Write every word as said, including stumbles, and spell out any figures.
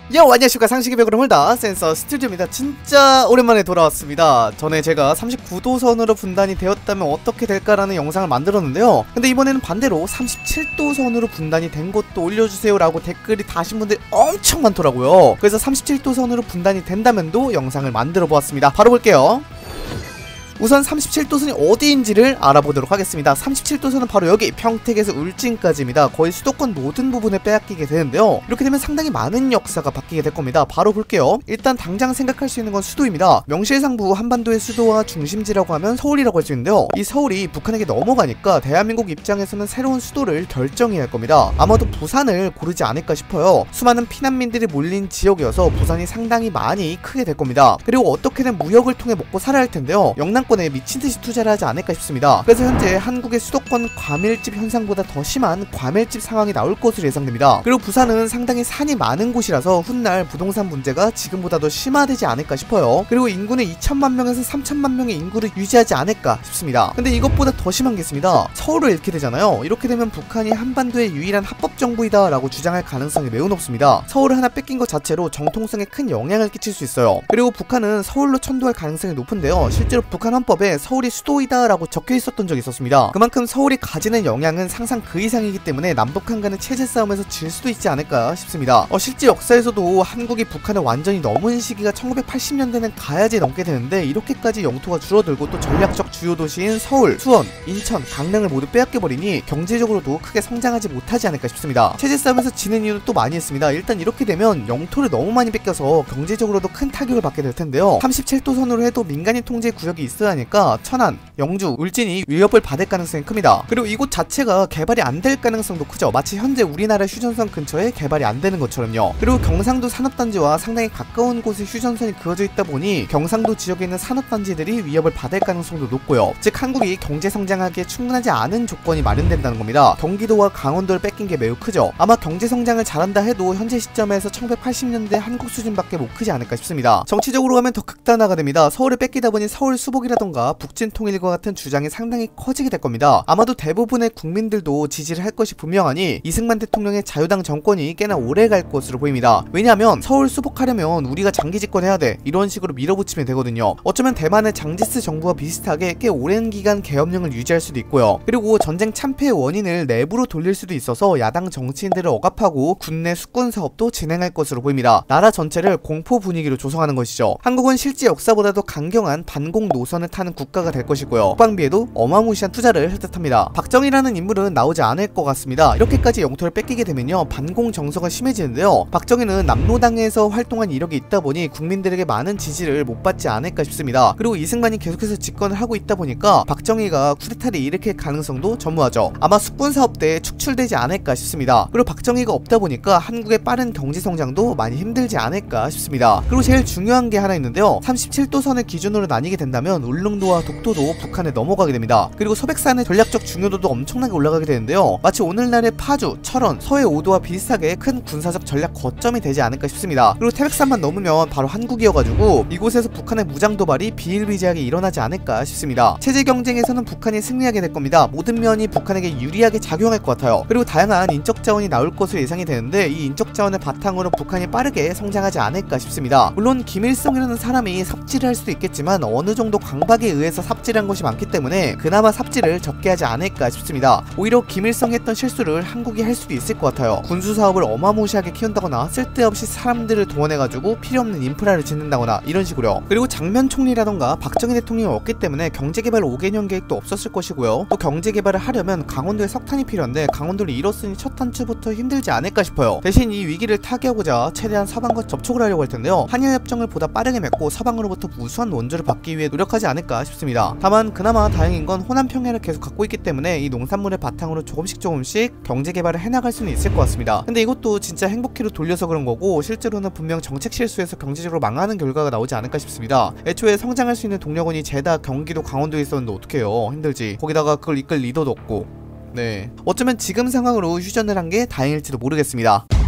요, 안녕하십니까. 상식의 벽을 물다 센서 스튜디오입니다. 진짜 오랜만에 돌아왔습니다. 전에 제가 삼십구 도선으로 분단이 되었다면 어떻게 될까라는 영상을 만들었는데요, 근데 이번에는 반대로 삼십칠 도선으로 분단이 된 것도 올려주세요 라고 댓글이 다신 분들이 엄청 많더라고요. 그래서 삼십칠 도선으로 분단이 된다면도 영상을 만들어 보았습니다. 바로 볼게요. 우선 삼십칠 도선이 어디인지를 알아보도록 하겠습니다. 삼십칠 도선은 바로 여기 평택에서 울진까지입니다. 거의 수도권 모든 부분에 빼앗기게 되는데요, 이렇게 되면 상당히 많은 역사가 바뀌게 될 겁니다. 바로 볼게요. 일단 당장 생각할 수 있는 건 수도입니다. 명실상부 한반도의 수도와 중심지라고 하면 서울이라고 할 수 있는데요, 이 서울이 북한에게 넘어가니까 대한민국 입장에서는 새로운 수도를 결정해야 할 겁니다. 아마도 부산을 고르지 않을까 싶어요. 수많은 피난민들이 몰린 지역이어서 부산이 상당히 많이 크게 될 겁니다. 그리고 어떻게든 무역을 통해 먹고 살아야 할 텐데요, 영남 권에 미친듯이 투자를 하지 않을까 싶습니다. 그래서 현재 한국의 수도권 과밀집 현상보다 더 심한 과밀집 상황이 나올 것으로 예상됩니다. 그리고 부산은 상당히 산이 많은 곳이라서 훗날 부동산 문제가 지금보다 더 심화되지 않을까 싶어요. 그리고 인구는 이천만 명에서 삼천만 명의 인구를 유지하지 않을까 싶습니다. 근데 이것보다 더 심한 게 있습니다. 서울을 잃게 되잖아요. 이렇게 되면 북한이 한반도의 유일한 합법 정부이다 라고 주장할 가능성이 매우 높습니다. 서울을 하나 뺏긴 것 자체로 정통성에 큰 영향을 끼칠 수 있어요. 그리고 북한은 서울로 천도할 가능성이 높은데요, 실제로 북한 헌법에 서울이 수도이다 라고 적혀 있었던 적이 있었습니다. 그만큼 서울이 가지는 영향은 상상 그 이상이기 때문에 남북한 간의 체제 싸움에서 질 수도 있지 않을까 싶습니다. 어, 실제 역사에서도 한국이 북한을 완전히 넘은 시기가 천구백팔십 년대는 가야지 넘게 되는데, 이렇게까지 영토가 줄어들고 또 전략적 주요 도시인 서울, 수원, 인천, 강릉을 모두 빼앗겨버리니 경제적으로도 크게 성장하지 못하지 않을까 싶습니다. 체제 싸움에서 지는 이유는 또 많이 있습니다. 일단 이렇게 되면 영토를 너무 많이 뺏겨서 경제적으로도 큰 타격을 받게 될 텐데요, 삼십칠 도선으로 해도 민간인 통제 구역이 있어야 하니까 천안, 영주, 울진이 위협을 받을 가능성이 큽니다. 그리고 이곳 자체가 개발이 안 될 가능성도 크죠. 마치 현재 우리나라 휴전선 근처에 개발이 안 되는 것처럼요. 그리고 경상도 산업단지와 상당히 가까운 곳에 휴전선이 그어져 있다 보니 경상도 지역에 있는 산업단지들이 위협을 받을 가능성도 높고요. 즉 한국이 경제성장하기에 충분하지 않은 조건이 마련된다는 겁니다. 경기도와 강원도를 뺏긴 게 매우 크죠. 아마 경제성장을 잘한다 해도 현재 시점에서 천구백팔십 년대 한국 수준밖에 못 크지 않을까 싶습니다. 정치적으로 하면 더 극단화가 됩니다. 서울을 뺏기다 보니 서울 수복이라던가 북진 통일과 같은 주장이 상당히 커지게 될 겁니다. 아마도 대부분의 국민들도 지지를 할 것이 분명하니 이승만 대통령의 자유당 정권이 꽤나 오래 갈 것으로 보입니다. 왜냐하면 서울 수복하려면 우리가 장기 집권해야 돼, 이런 식으로 밀어붙이면 되거든요. 어쩌면 대만의 장지스 정부와 비슷하게 꽤 오랜 기간 계엄령을 유지할 수도 있고요. 그리고 전쟁 참패의 원인을 내부로 돌릴 수도 있어서 야당 정치인들을 억압하고 국내 수권 사업도 진행할 것으로 보입니다. 나라 전체를 공포 분위기로 조성하는 것이죠. 한국은 실제 역사보다도 강경한 반공 노선을 타는 국가가 될 것이고요, 국방비에도 어마무시한 투자를 할 듯합니다. 박정희라는 인물은 나오지 않을 것 같습니다. 이렇게까지 영토를 뺏기게 되면요, 반공 정서가 심해지는데요, 박정희는 남로당에서 활동한 이력이 있다 보니 국민들에게 많은 지지를 못 받지 않을까 싶습니다. 그리고 이승만이 계속해서 집권을 하고 있다 보니까 박정희가 쿠데타를 일으킬 가능성도 전무하죠. 아마 수권 사업 때 축출되지 않을까 싶습니다. 그리고 박정희가 없다 보니까 한국의 빠른 경제 성장도 많이 힘들지 않을까 싶습니다. 그리고 제일 중요한 게 하나 있는데요, 삼십칠 도선을 기준으로 나뉘게 된다면 울릉도와 독도도 북한에 넘어가게 됩니다. 그리고 소백산의 전략적 중요도도 엄청나게 올라가게 되는데요, 마치 오늘날의 파주, 철원, 서해 오도와 비슷하게 큰 군사적 전략 거점이 되지 않을까 싶습니다. 그리고 태백산만 넘으면 바로 한국이어가지고 이곳에서 북한의 무장 도발이 비일비재하게 일어나지 않을까 싶습니다. 체제 경쟁에서는 북한이 승리하게 될 겁니다. 모든 면이 북한에게 유리하게 작용할 것 같아요. 그리고 다양한 인적 자원이 나올 것으로 예상이 되는데, 이 인적 자원을 바탕으로 북한이 빠르게 성장하지 않을까 싶습니다. 물론 김일성이라는 사람이 삽질을 할 수도 있겠지만 어느 정도 강박에 의해서 삽질한 것이 많기 때문에 그나마 삽질을 적게 하지 않을까 싶습니다. 오히려 김일성이 했던 실수를 한국이 할 수도 있을 것 같아요. 군수사업을 어마무시하게 키운다거나 쓸데없이 사람들을 동원해가지고 필요없는 인프라를 짓는다거나 이런 식으로요. 그리고 장면 총리라던가 박정희 대통령이 없기 때문에 경제개발 오 개년 계획도 없었을 것이고요, 또 경제개발을 하려면 강원도에 석탄이 필요한데 강원도를 잃었으니 첫 단추부터 힘들지 않을까 싶어요. 대신 이 위기를 타개하고자 최대한 서방과 접촉을 하려고 할 텐데요, 한일협정을 보다 빠르게 맺고 서방으로부터 우수한 원조를 받기 위해 노력하지 않을까 싶습니다. 다만 그나마 다행인 건 호남 평야를 계속 갖고 있기 때문에 이 농산물을 바탕으로 조금씩 조금씩 경제개발을 해나갈 수는 있을 것 같습니다. 근데 이것도 진짜 행복회로 돌려서 그런 거고, 실제로는 분명 정책 실수에서 경제적으로 망하는 결과가 나오지 않을까 싶습니다. 애초에 성장할 수 있는 동력원이 죄다 경기도 강원도에 있었는데 어떡해요, 힘들지. 거기다가 그걸 이끌 리더도 없고. 네, 어쩌면 지금 상황으로 휴전을 한 게 다행일지도 모르겠습니다.